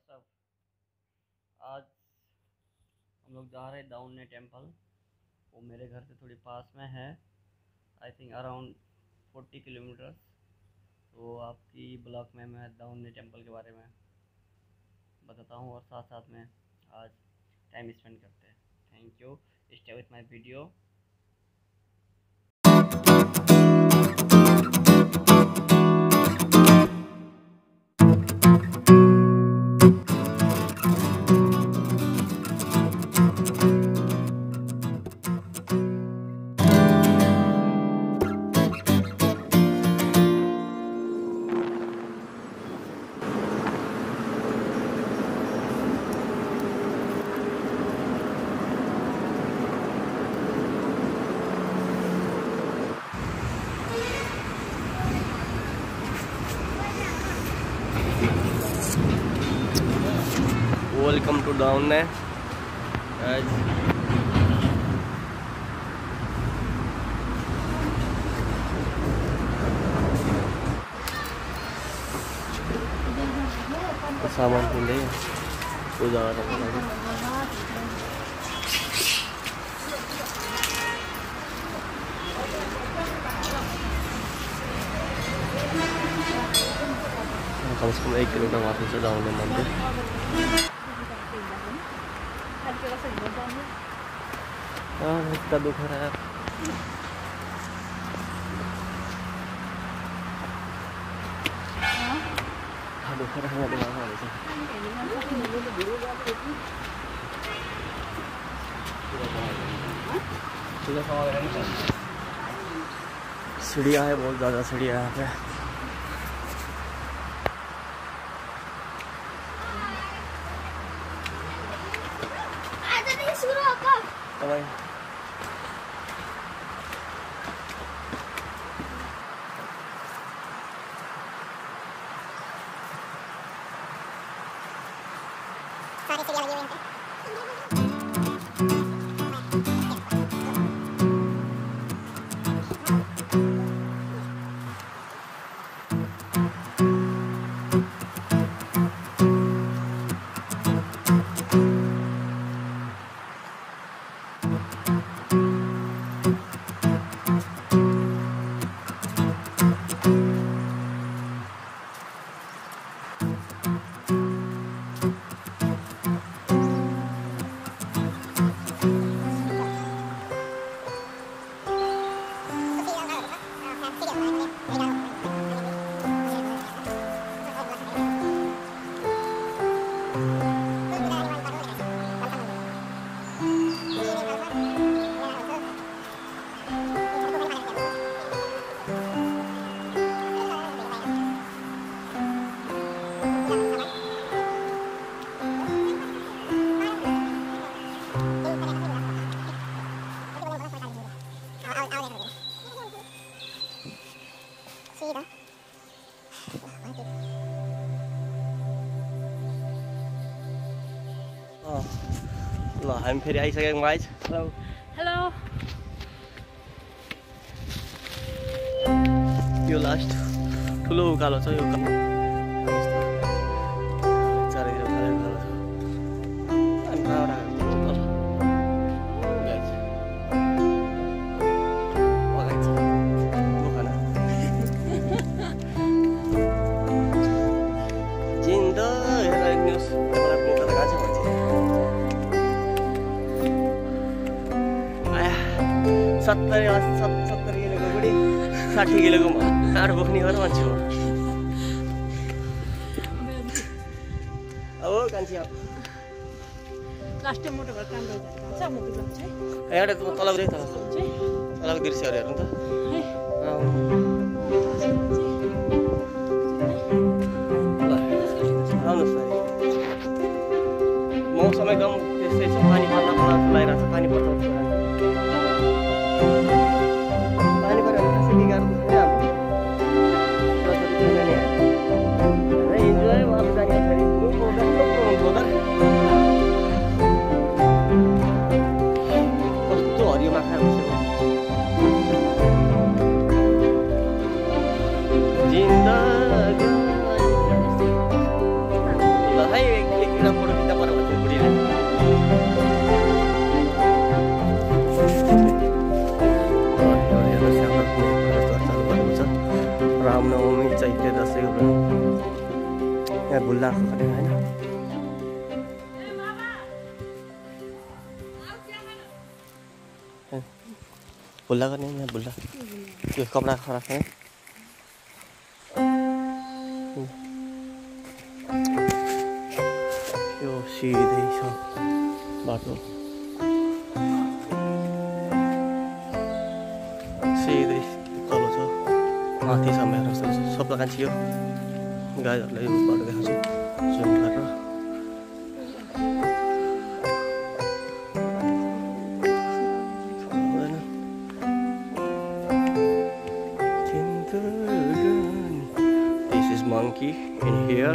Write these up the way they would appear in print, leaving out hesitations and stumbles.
सब आज हम लोग जा रहे हैं दाउन्ने टेम्पल। वो मेरे घर से थोड़ी पास में है, आई थिंक अराउंड 40 किलोमीटर्स। तो आपकी ब्लॉग में मैं दाउन्ने टेम्पल के बारे में बताता हूँ और साथ साथ में आज टाइम स्पेंड करते हैं। Thank you, stay with my video. Welcome to दाउन्ने। सामान किन्दै पूजा गर्नको लागि कमसेकम 1 किलोमिटर माथि छ दाउन्ने मन्दिर। इतना दुख हो रहा है। दुख रहा है सीढ़ियाँ है, बहुत ज़्यादा सीढ़ियाँ यहाँ पे। ल हामी फेरि आइसकेको गाइज। Hello hello. यो लास्ट ठुलो उकालो छ यो। सत्तरी किलोको बुढी 60 किलोको आँट बोक्ने गरेर मान्छे हो। अब कान्छी लास्ट मोटो घर काम गर्छ म बिग्रम चाहिँ एउटा तलको दृश्यहरू हेर्नु त। आउनुहोस् मौसम एकदम त्यस्तै छ, पानी पर्न लागिरहेको छ। पानी पर्छ कस्तो हरियो माखा इतने दसैँ यहाँ बुल्लाको कतै होइन बुल्ला गर्ने यहाँ बुल्ला त्यो कपडा खराब है यो सिधै छ बाटो सिधै तल छ माथिसम्म हेर्न सक्छ सब दोकान थियो गाईहरूलाई यो बाटो देखाउँछु जुन बाटो This is monkey in here.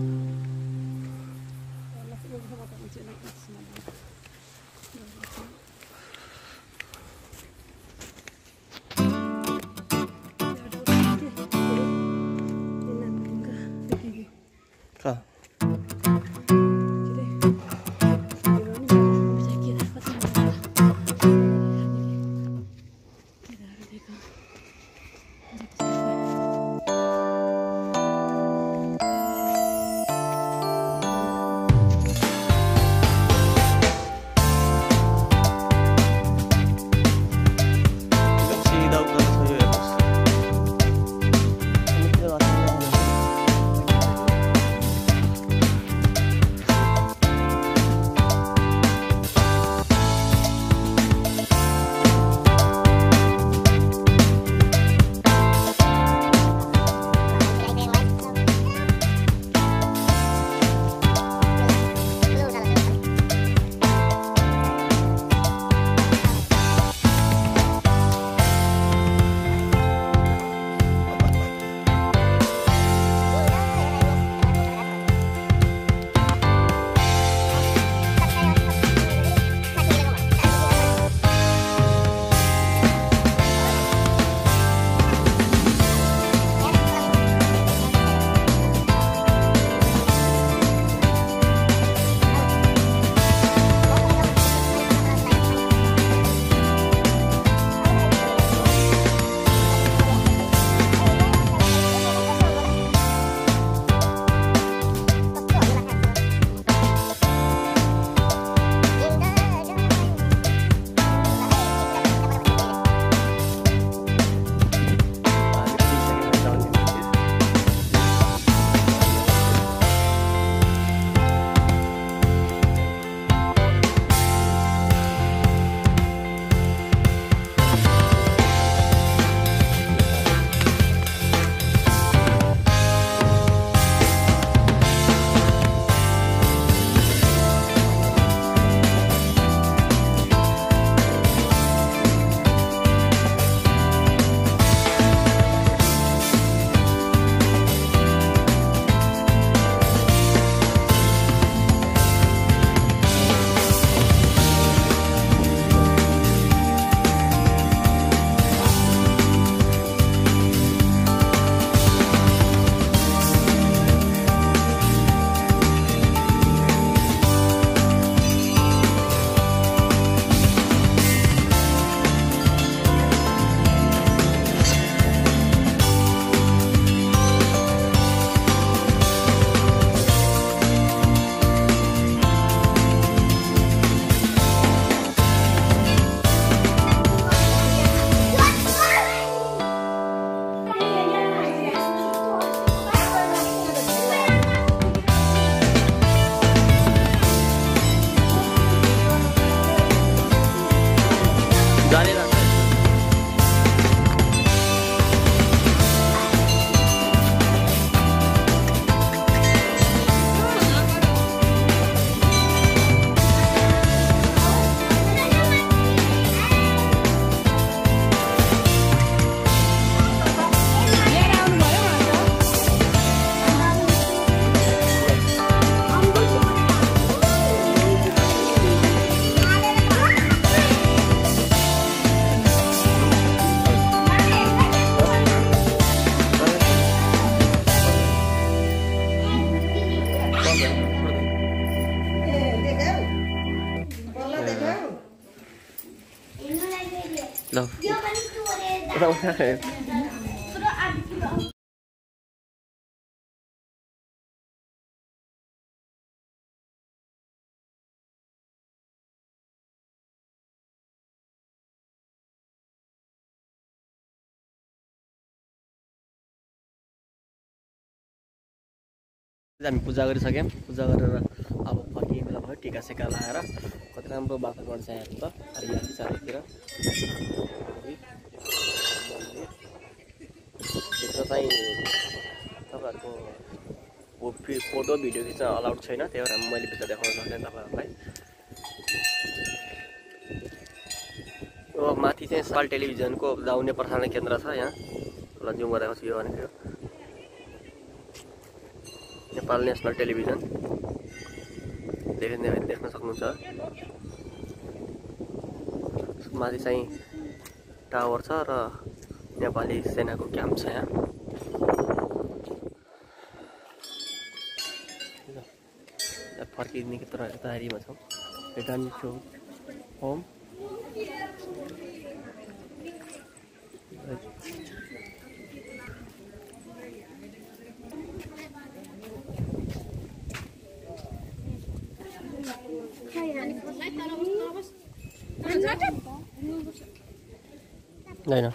Kah? Dia kan itu ada. हामी पूजा गरिसक्यौँ पूजा गरेर अब फर्किने बेला भयो टिका सेका लगाएर कति राम्रो वातावरण छ यहाँ त हरियाली चारैतिर भित्र चाहिँ तपाईँहरूको फोटो भिडियो खिच्न अलाउड छैन त्यही भएर मैले भित्र देखाउन सक्दैन तपाईँहरूलाई यो माथि चाहिँ नेपाल टेलिभिजनको जाउने प्रसारण केन्द्र छ यहाँ ल जुम गरेको छु यो भनेको नेपाल नेसनल टेलिभिजन देख्न सक्नुहुन्छ माथि चाहिँ टावर छ र नेपाली सेनाको क्याम्प छ यहाँ फर्किने तयारीमा छौँ रिटर्न टु होम होइन